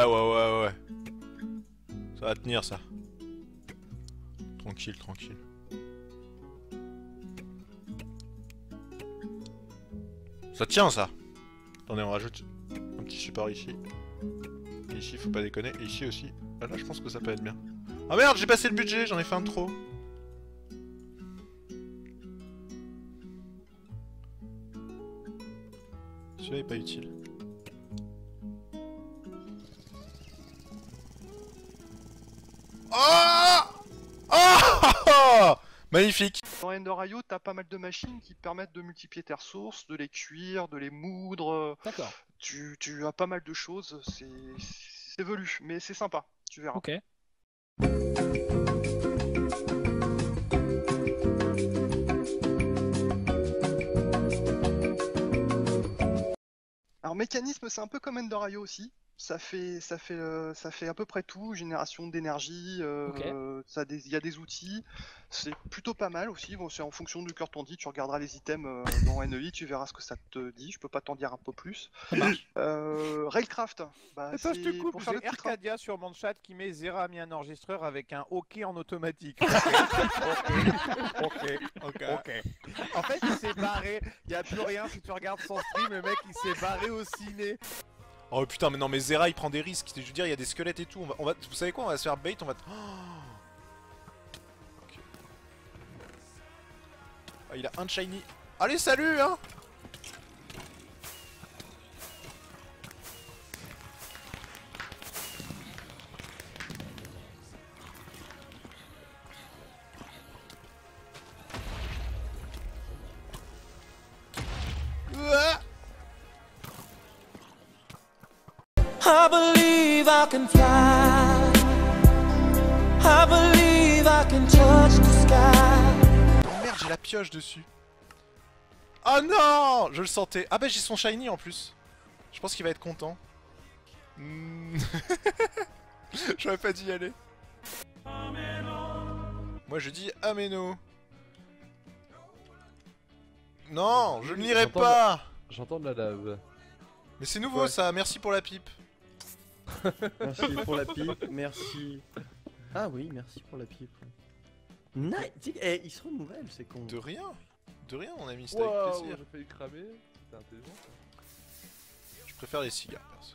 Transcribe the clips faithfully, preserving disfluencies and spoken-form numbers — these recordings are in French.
ouais, ouais, ouais. Ça va tenir, ça. Tranquille, tranquille. Ça tient, ça. Attendez, on rajoute un petit support ici. Et ici, faut pas déconner. Et ici aussi. Ah, là, je pense que ça peut être bien. Ah merde, j'ai passé le budget, j'en ai fait un de trop. Celui-là est pas utile. Oh, oh, magnifique. Dans Ender I O, t'as pas mal de machines qui permettent de multiplier tes ressources, de les cuire, de les moudre. D'accord. Tu, tu as pas mal de choses, c'est c'est velu, mais c'est sympa, tu verras. Ok. Alors mécanisme, c'est un peu comme Ender I O aussi. Ça fait, ça fait, euh, ça fait à peu près tout, génération d'énergie, euh, Ok. ça des- il y a des outils, c'est plutôt pas mal aussi. Bon, c'est en fonction du cœur t'en dit, tu regarderas les items euh, dans N E I, tu verras ce que ça te dit. Je peux pas t'en dire un peu plus. Ça marche. Euh, Railcraft, bah, Attends, je te c'est coupe, pour faire j'ai le petit train. Arcadia sur mon chat qui met Zera a mis un enregistreur avec un OK en automatique. ok, ok, ok, ok. En fait, il s'est barré, il n'y a plus rien, si tu regardes son stream, le mec il s'est barré au ciné. Oh putain, mais non, mais Zera il prend des risques. Je veux dire, il y a des squelettes et tout. On va, on va, vous savez quoi? On va se faire bait. On va. Oh, ok. Ah, il a un shiny. Allez, salut, hein! Ouah. I believe I can fly. I believe I can touch the sky. Oh merde, j'ai la pioche dessus. Oh non! Je le sentais. Ah bah j'ai son shiny en plus. Je pense qu'il va être content. Hmm. J'aurais pas dû y aller. Moi je dis Ameno. Non, je ne lirai J'entends pas. J'entends de la lave. Mais c'est nouveau Ouais. ça, merci pour la pipe. Merci pour la pipe, merci. Ah oui, merci pour la pipe. Nice. Eh, ils se renouvellent, c'est con. De rien. De rien mon ami, c'était avec Waouh, plaisir. j'ai failli cramer. C'était intelligent ça. Je préfère les cigares perso.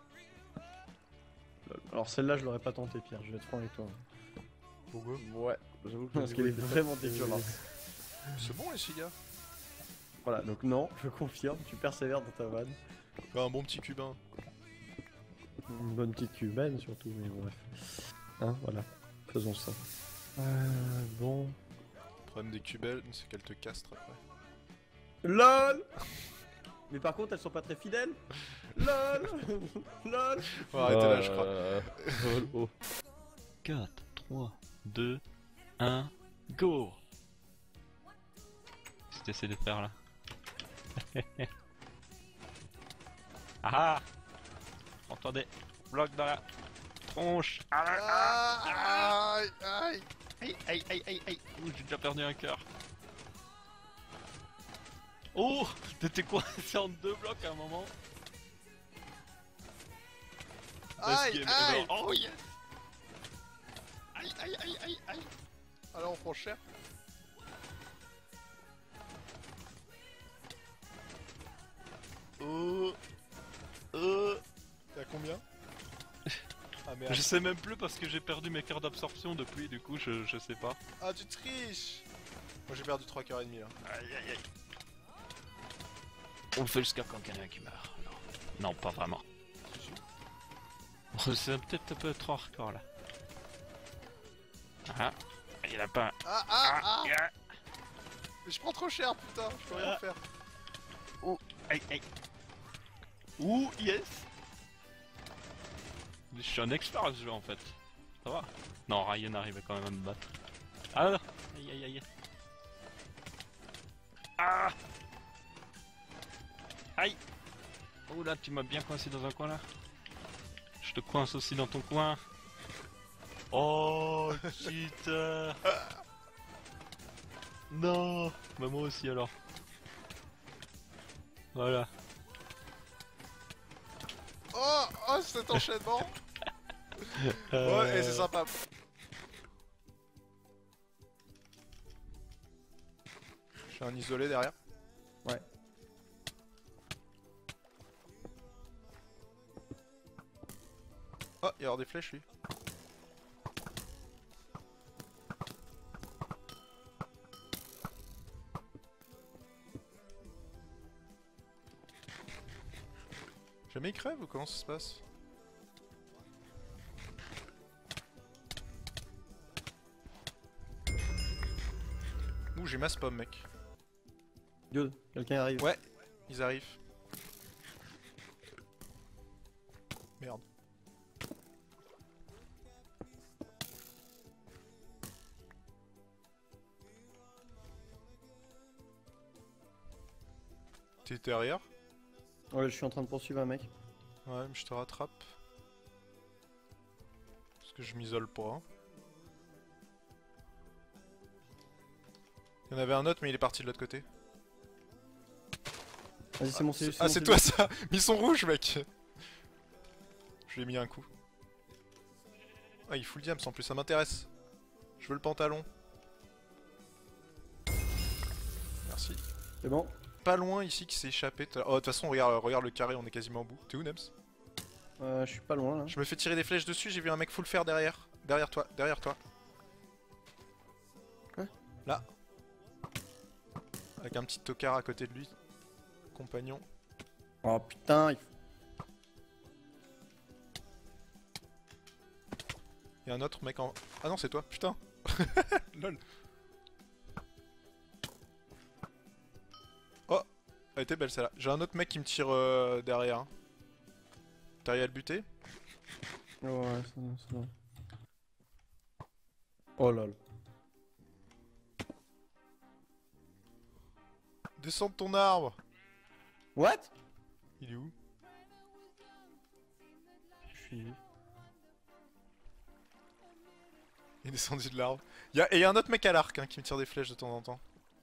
Alors celle-là, je l'aurais pas tenté, Pierre, je vais être franc avec toi. Pourquoi? Ouais, j'avoue que Parce le qu'elle est niveau était vraiment pas- dégueulasse. C'est bon les cigares. Voilà, donc non, je confirme, tu persévères dans ta vanne. Bah, un bon petit cubain. Une bonne petite cubaine surtout, mais bref. Hein, voilà, faisons ça. Euh, bon... Le problème des cubaines, c'est qu'elles te castrent après. LOL. Mais par contre, elles sont pas très fidèles. LOL. LOL. Faut arrêter là, je crois. Euh, oh, oh. quatre, trois, deux, un, go! Qu'est-ce que tu essaies de faire là? Ah! Prends-toi des blocs dans la tronche! Ah, aïe, aïe. Aïe aïe aïe aïe aïe! Ouh, j'ai déjà perdu un cœur! Oh! T'étais coincé en deux blocs à un moment! Aïe, Best game aïe. ever. Oh yes! Aïe aïe aïe aïe aïe! Alors on prend cher. Oh! Oh! T'es à combien? Ah merde. Je sais même plus parce que j'ai perdu mes cœurs d'absorption depuis, du coup je, je sais pas. Ah tu triches. Moi j'ai perdu trois cœurs et demi là. Aïe aïe aïe. On le fait jusqu'à quand il y en a un qui meurt. Non, non pas vraiment. Oh, c'est peut-être un peu trop hardcore là. Ah, il y en a pas un. Ah ah ah. Ah, Mais je prends trop cher putain, je peux rien Ah. faire. oh, aïe aïe. Ouh, yes. Je suis un expert à ce jeu en fait. Ça va. Non, Ryan arrive quand même à me battre. Ah non. Aïe aïe aïe. Ah. Aïe. Oh là, tu m'as bien coincé dans un coin là. Je te coince aussi dans ton coin. Oh, cheater. Non. Bah moi aussi alors. Voilà. Oh oh Oh, cet enchaînement. Euh, Ouais, et c'est sympa. J'ai un isolé derrière. Ouais. Oh, il y a avoir des flèches lui. Jamais il crève ou comment ça se passe? Ouh, j'ai masse pomme, mec. Good, quelqu'un arrive. Ouais, ils arrivent. Merde. T'es derrière? Ouais, je suis en train de poursuivre un mec. Ouais, mais je te rattrape. Parce que je m'isole pas. Hein. Il y en avait un autre, mais il est parti de l'autre côté. Vas-y, c'est mon cellule. Ah, c'est toi ça! Mais ils sont rouges, mec! Je lui ai mis un coup. Ah, il fout le diams en plus, ça m'intéresse. Je veux le pantalon. Merci. C'est bon. Pas loin ici qui s'est échappé. tout à l'heure. Oh, de toute façon, regarde, regarde le carré, on est quasiment au bout. T'es où, Nems? Euh, je suis pas loin là. Je me fais tirer des flèches dessus, j'ai vu un mec full fer derrière. Derrière toi, derrière toi. Quoi? Là. Avec un petit tocard à côté de lui. Compagnon. Oh putain, il faut... Il y a un autre mec en... Ah non, c'est toi, putain. Lol. Oh, elle était belle celle-là. J'ai un autre mec qui me tire euh, derrière. Hein. T'arrives à le buter? Ouais, c'est bon, c'est bon. Oh lol. Descends de ton arbre. What? Il est où? Je suis... Il est descendu de l'arbre. Y a... Et il y a un autre mec à l'arc hein, qui me tire des flèches de temps en temps.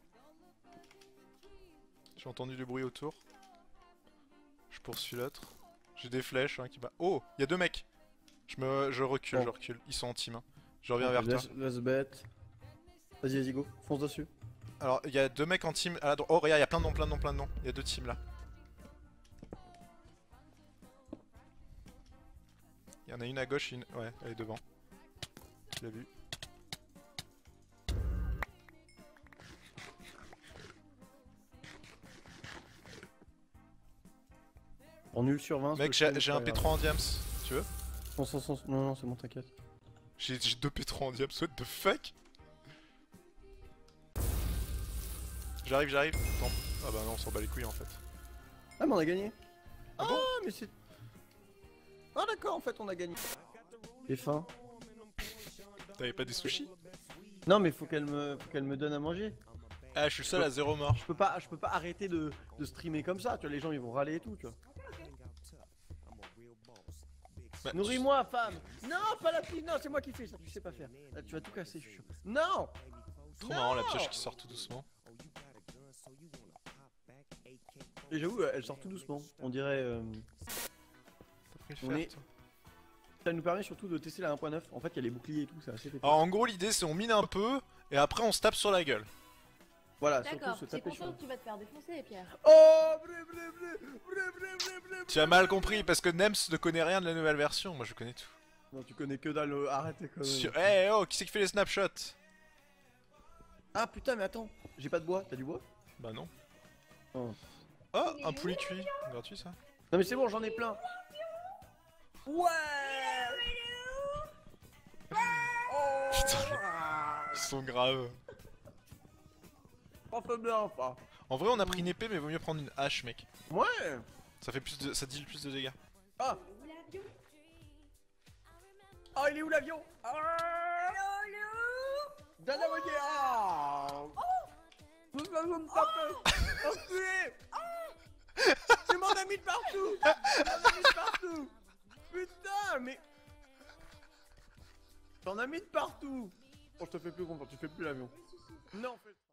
J'ai entendu du bruit autour. Je poursuis l'autre. J'ai des flèches hein, qui bat. Oh, il y a deux mecs. Je me, je recule, Bon. je recule. Ils sont en team. Hein. Je reviens vers toi. laisse, laisse bête. Vas-y, vas-y, go. Fonce dessus. Alors, il y a deux mecs en team. À la droite. Oh, regarde, il y a plein de noms, plein de noms, plein de noms. Il y a deux teams là. Il y en a une à gauche et une. Ouais, elle est devant. Tu l'as vu. En nul sur vingt. Mec, ce que je j'ai fais, j'ai c'est un pas P grave. trois en diams. Tu veux? Fonce, fonce, fonce. Non, non, c'est bon, t'inquiète. J'ai j'ai deux P trois en diams. What the fuck? J'arrive, j'arrive. Attends. Ah bah non, on s'en bat les couilles en fait. Ah, mais on a gagné. Ah Ah, bon mais c'est... Ah d'accord, en fait, on a gagné. J'ai faim. T'avais pas des sushis? Non, mais faut qu'elle me... faut qu'elle me donne à manger. Ah, je suis seul à zéro mort. Je peux pas, je peux pas arrêter de, de streamer comme ça, tu vois, les gens ils vont râler et tout, tu vois. Bah, Nourris-moi, femme. Non, pas la pile, non, c'est moi qui fais ça, tu sais pas faire. Là, tu vas tout casser, je suis sûr. Non. Trop marrant la pioche qui sort tout doucement. Et j'avoue, elle sort tout doucement. On dirait... euh, T'as pris le On fer, est- toi. Ça nous permet surtout de tester la un point neuf. En fait, il y a les boucliers et tout, c'est assez pété. Alors en gros l'idée c'est on mine un peu et après on se tape sur la gueule. Voilà, surtout D'accord, se t'es taper sur... conscient que tu vas te faire défoncer, Pierre. Oh, blé, blé, blé, blé, blé, blé, blé, Tu as mal compris parce que Nems ne connaît rien de la nouvelle version, moi je connais tout. Non, tu connais que dalle, euh, arrêtez quand même. Sur... Eh oh, qui c'est qui fait les snapshots? Ah putain, mais attends, j'ai pas de bois, t'as du bois? Bah non. Oh. Oh, un poulet cuit, gratuit ça. Non mais c'est bon, j'en ai plein. Ouais. Putain, ils sont graves. On fait bien, enfin. En vrai on a pris une épée mais vaut mieux prendre une hache mec. Ouais. Ça fait plus de... ça deal plus de dégâts. Ah. Oh, il est où l'avion? Ah. Donne la moitié. Ah. Vous allez me taper. Enculé. Tu m'en as mis de partout. Tu m'en as mis de partout. Putain, mais... T'en as mis de partout. Bon, je te fais plus confiance, tu fais plus l'avion. Non, fais...